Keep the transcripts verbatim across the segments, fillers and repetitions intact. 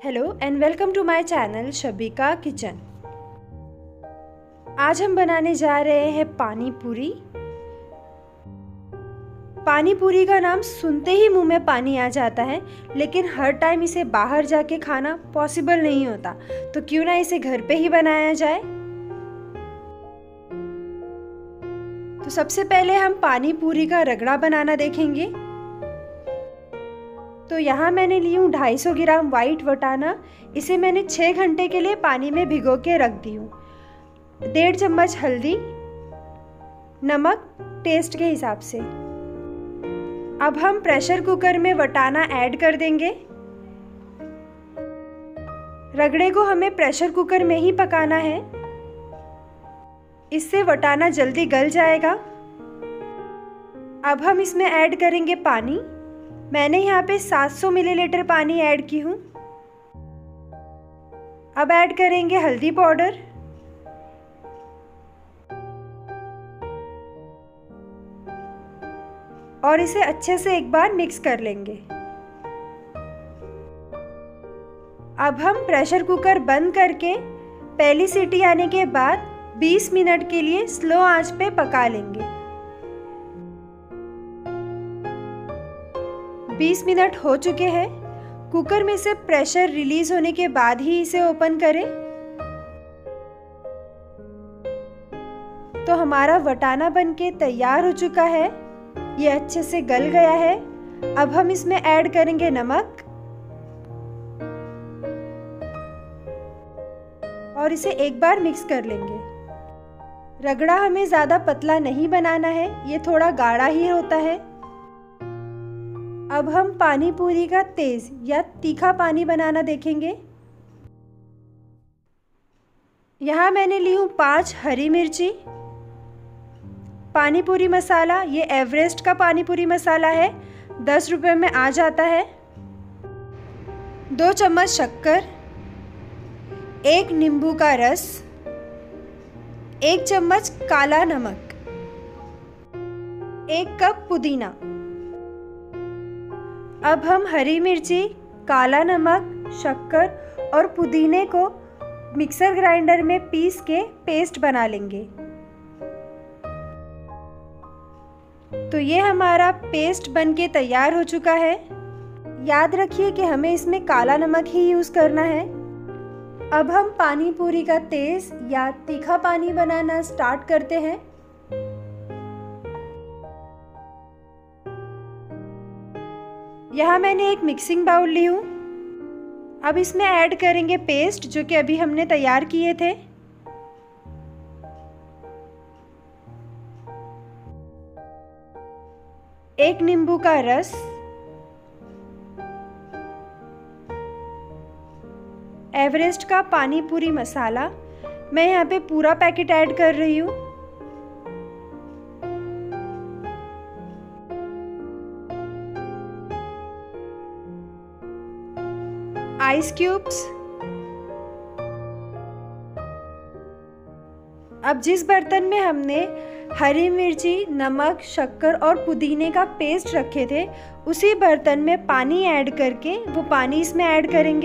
Hello and welcome to my channel Shabika kitchen. आज हम बनाने जा रहे हैं पानी पूरी। पानी पूरी का नाम सुनते ही मुंह में पानी आ जाता है, लेकिन हर टाइम इसे बाहर जाके खाना पॉसिबल नहीं होता, तो क्यों ना इसे घर पे ही बनाया जाए। तो सबसे पहले हम पानी पूरी का रगड़ा बनाना देखेंगे। तो यहाँ मैंने ली हूँ ढाई सौ ग्राम वाइट वटाना। इसे मैंने छः घंटे के लिए पानी में भिगो के रख दी हूँ। डेढ़ चम्मच हल्दी, नमक टेस्ट के हिसाब से। अब हम प्रेशर कुकर में वटाना ऐड कर देंगे। रगड़े को हमें प्रेशर कुकर में ही पकाना है, इससे वटाना जल्दी गल जाएगा। अब हम इसमें ऐड करेंगे पानी। मैंने यहाँ पे सात सौ मिलीलीटर पानी ऐड की हूँ। अब ऐड करेंगे हल्दी पाउडर, और इसे अच्छे से एक बार मिक्स कर लेंगे। अब हम प्रेशर कुकर बंद करके पहली सीटी आने के बाद बीस मिनट के लिए स्लो आंच पे पका लेंगे। बीस मिनट हो चुके हैं। कुकर में से प्रेशर रिलीज होने के बाद ही इसे ओपन करें। तो हमारा वटाना बनके तैयार हो चुका है। ये अच्छे से गल गया है। अब हम इसमें ऐड करेंगे नमक और इसे एक बार मिक्स कर लेंगे। रगड़ा हमें ज़्यादा पतला नहीं बनाना है, ये थोड़ा गाढ़ा ही होता है। अब हम पानी पूरी का तेज या तीखा पानी बनाना देखेंगे। यहाँ मैंने ली हूँ पाँच हरी मिर्ची। पानी पूरी मसाला, ये एवरेस्ट का पानी पूरी मसाला है, दस रुपये में आ जाता है। दो चम्मच शक्कर, एक नींबू का रस, एक चम्मच काला नमक, एक कप पुदीना। अब हम हरी मिर्ची, काला नमक, शक्कर और पुदीने को मिक्सर ग्राइंडर में पीस के पेस्ट बना लेंगे। तो ये हमारा पेस्ट बनके तैयार हो चुका है। याद रखिए कि हमें इसमें काला नमक ही यूज़ करना है। अब हम पानी पूरी का तेज या तीखा पानी बनाना स्टार्ट करते हैं। यहाँ मैंने एक मिक्सिंग बाउल ली हूँ। अब इसमें ऐड करेंगे पेस्ट जो कि अभी हमने तैयार किए थे। एक नींबू का रस, एवरेस्ट का पानी पूरी मसाला, मैं यहाँ पे पूरा पैकेट ऐड कर रही हूँ। Ice cubes. अब जिस बर्तन में हमने हरी मिर्ची, नमक, शक्कर और पुदीने का पेस्ट रखे थे, उसी बर्तन में पानी ऐड करके वो पानी इसमें ऐड करेंगे।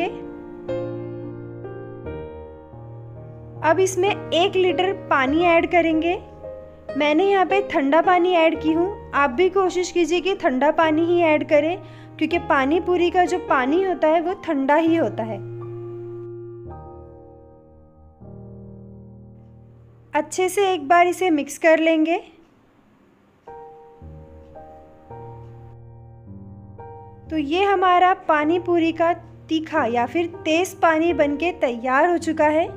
अब इसमें एक लीटर पानी ऐड करेंगे। मैंने यहाँ पे ठंडा पानी ऐड की हूँ। आप भी कोशिश कीजिए कि ठंडा पानी ही ऐड करें, क्योंकि पानी पूरी का जो पानी होता है वो ठंडा ही होता है। अच्छे से एक बार इसे मिक्स कर लेंगे। तो ये हमारा पानी पूरी का तीखा या फिर तेज पानी बनके तैयार हो चुका है।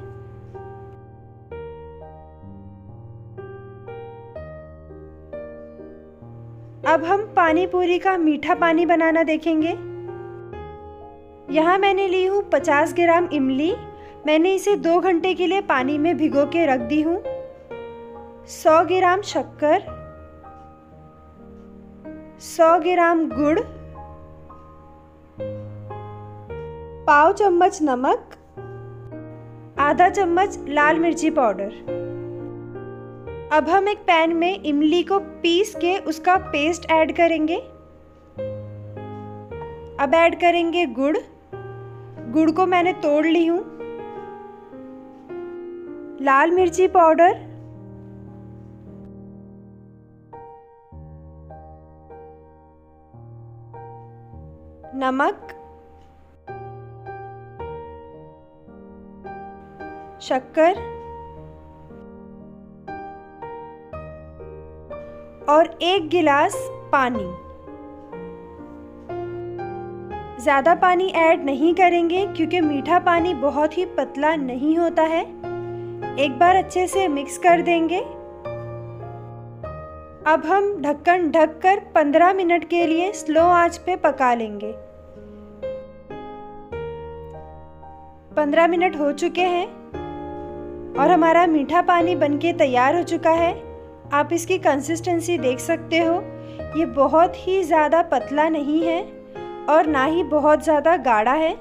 अब हम पानी पूरी का मीठा पानी बनाना देखेंगे। यहाँ मैंने ली हूँ पचास ग्राम इमली। मैंने इसे दो घंटे के लिए पानी में भिगो के रख दी हूँ। सौ ग्राम शक्कर, सौ ग्राम गुड़, पाव चम्मच नमक, आधा चम्मच लाल मिर्ची पाउडर। अब हम एक पैन में इमली को पीस के उसका पेस्ट ऐड करेंगे। अब ऐड करेंगे गुड़। गुड़ को मैंने तोड़ ली हूँ। लाल मिर्ची पाउडर, नमक, शक्कर और एक गिलास पानी। ज़्यादा पानी ऐड नहीं करेंगे क्योंकि मीठा पानी बहुत ही पतला नहीं होता है। एक बार अच्छे से मिक्स कर देंगे। अब हम ढक्कन ढककर पंद्रह मिनट के लिए स्लो आंच पे पका लेंगे। पंद्रह मिनट हो चुके हैं और हमारा मीठा पानी बनके तैयार हो चुका है। आप इसकी कंसिस्टेंसी देख सकते हो, ये बहुत ही ज़्यादा पतला नहीं है और ना ही बहुत ज़्यादा गाढ़ा है।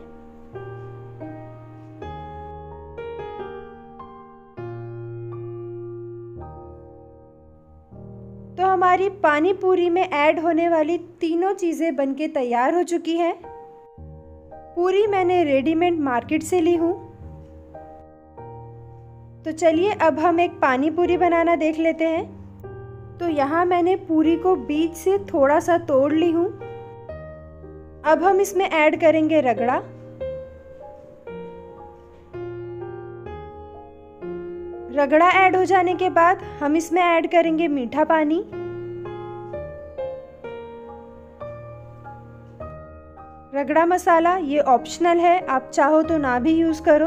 तो हमारी पानी पूरी में ऐड होने वाली तीनों चीज़ें बनके तैयार हो चुकी हैं। पूरी मैंने रेडीमेड मार्केट से ली हूँ। तो चलिए अब हम एक पानी पूरी बनाना देख लेते हैं। तो यहाँ मैंने पूरी को बीच से थोड़ा सा तोड़ ली हूँ। अब हम इसमें ऐड करेंगे रगड़ा। रगड़ा ऐड हो जाने के बाद हम इसमें ऐड करेंगे मीठा पानी। रगड़ा मसाला ये ऑप्शनल है, आप चाहो तो ना भी यूज़ करो।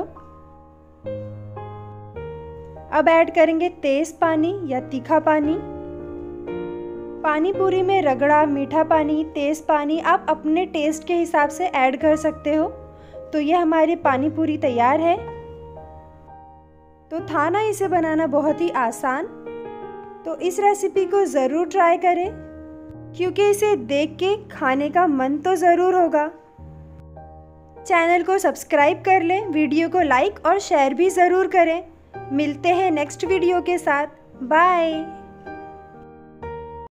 अब ऐड करेंगे तेज पानी या तीखा पानी। पानी पूरी में रगड़ा, मीठा पानी, तेज पानी आप अपने टेस्ट के हिसाब से ऐड कर सकते हो। तो ये हमारी पानी पूरी तैयार है। तो था ना इसे बनाना बहुत ही आसान। तो इस रेसिपी को ज़रूर ट्राई करें क्योंकि इसे देख के खाने का मन तो ज़रूर होगा। चैनल को सब्सक्राइब कर लें, वीडियो को लाइक और शेयर भी ज़रूर करें। मिलते हैं नेक्स्ट वीडियो के साथ। बाय।